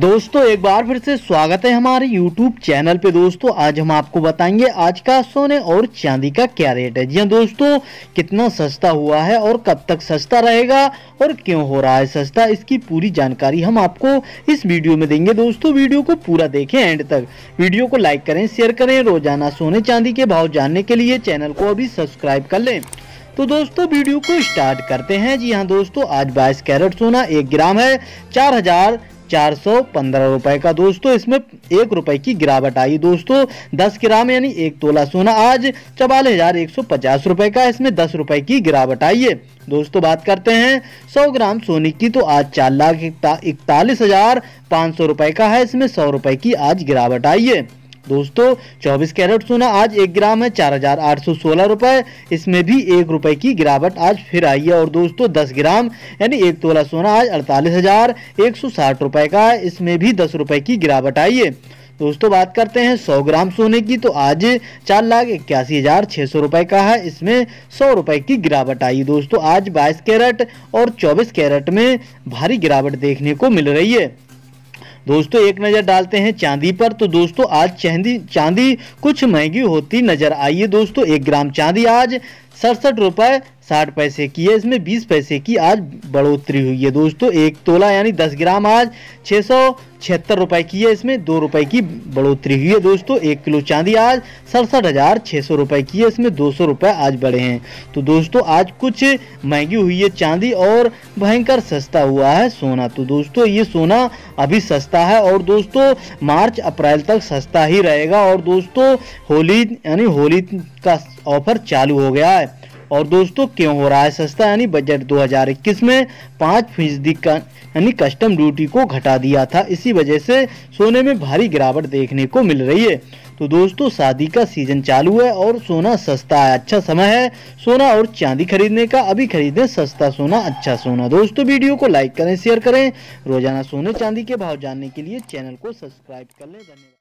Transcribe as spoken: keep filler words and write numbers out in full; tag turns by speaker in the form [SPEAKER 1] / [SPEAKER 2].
[SPEAKER 1] दोस्तों एक बार फिर से स्वागत है हमारे YouTube चैनल पे। दोस्तों आज हम आपको बताएंगे आज का सोने और चांदी का क्या रेट है। जी हाँ दोस्तों, कितना सस्ता हुआ है और कब तक सस्ता रहेगा और क्यों हो रहा है सस्ता, इसकी पूरी जानकारी हम आपको इस वीडियो में देंगे। दोस्तों वीडियो को पूरा देखें एंड तक, वीडियो को लाइक करें, शेयर करें। रोजाना सोने चांदी के भाव जानने के लिए चैनल को अभी सब्सक्राइब कर लें। तो दोस्तों वीडियो को स्टार्ट करते हैं। जी हाँ दोस्तों, आज बाईस कैरेट सोना एक ग्राम है चार हजार चार सौ पंद्रह रुपए का। दोस्तों इसमें एक रुपए की गिरावट आई। दोस्तों दस ग्राम यानी एक तोला सोना आज चवालीस हजार एक सौ पचास रुपए का, इसमें दस रुपए की गिरावट आई है। दोस्तों बात करते हैं सौ ग्राम सोने की, तो आज चार लाख इकतालीस हजार पाँच सौ रुपए का है, इसमें सौ रुपए की आज गिरावट आई है। दोस्तों चौबीस कैरेट सोना आज एक ग्राम है चार हजार आठ सौ सोलह रुपए, इसमें भी एक रुपए की गिरावट आज फिर आई है। और दोस्तों दस ग्राम यानी एक तोला सोना आज अड़तालीस हजार एक सौ साठ रुपए का है, इसमें भी दस रुपए की गिरावट आई है। दोस्तों बात करते हैं सौ ग्राम सोने की, तो आज चार लाख इक्यासी हजार छह सौ रुपए का है, इसमें सौ रुपए की गिरावट आई। दोस्तों आज बाईस कैरेट और चौबीस कैरेट में भारी गिरावट देखने को मिल रही है। दोस्तों एक नज़र डालते हैं चांदी पर, तो दोस्तों आज चांदी चांदी कुछ महंगी होती नजर आई है। दोस्तों एक ग्राम चांदी आज सड़सठ रुपए साठ पैसे की है, इसमें बीस पैसे की आज बढ़ोतरी हुई है। दोस्तों एक तोला यानी दस ग्राम आज छः सौ छिहत्तर रुपए की है, इसमें दो रुपए की बढ़ोतरी हुई है। दोस्तों एक किलो चांदी आज सड़सठ हजार छः सौ रुपए की है, इसमें दो सौ रुपए आज बढ़े हैं। तो दोस्तों आज कुछ महंगी हुई है चांदी और भयंकर सस्ता हुआ है सोना। तो दोस्तों ये सोना अभी सस्ता है और दोस्तों मार्च अप्रैल तक सस्ता ही रहेगा। और दोस्तों होली यानी होली का ऑफर चालू हो गया है। और दोस्तों क्यों हो रहा है सस्ता, यानी बजट दो हज़ार इक्कीस में पाँच फीसदी का यानी कस्टम ड्यूटी को घटा दिया था, इसी वजह से सोने में भारी गिरावट देखने को मिल रही है। तो दोस्तों शादी का सीजन चालू है और सोना सस्ता है, अच्छा समय है सोना और चांदी खरीदने का। अभी खरीदें सस्ता सोना, अच्छा सोना। दोस्तों वीडियो को लाइक करें, शेयर करें। रोजाना सोने चांदी के भाव जानने के लिए चैनल को सब्सक्राइब कर लें। धन्यवाद।